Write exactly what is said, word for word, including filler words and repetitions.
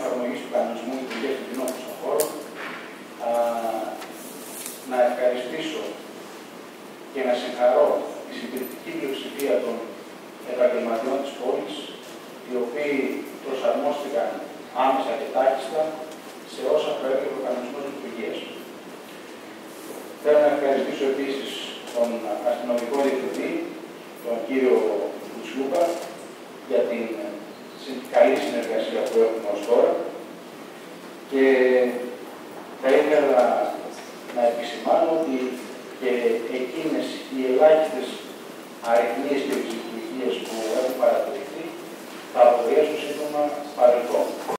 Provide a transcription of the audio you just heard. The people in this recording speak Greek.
εφαρμογής του κανονισμού λειτουργίας των κοινών χώρων, να ευχαριστήσω και να συγχαρώ τη συντριπτική πλειοψηφία των επαγγελματιών της πόλης, οι οποίοι προσαρμόστηκαν άμεσα και τάχιστα σε όσα προέβλεπε ο κανονισμός λειτουργίας. Θέλω να ευχαριστήσω επίσης τον αστυνομικό διευθυντή, τον κύριο Κουτσλούκα, για την καλή συνεργασία που έχουμε ως τώρα και θα ήθελα να επισημάνω ότι και εκείνες οι ελάχιστες αριθμίες και λειτουργίες που έχουν παρατηρηθεί θα αποτελέσουν σύντομα παρελθόν.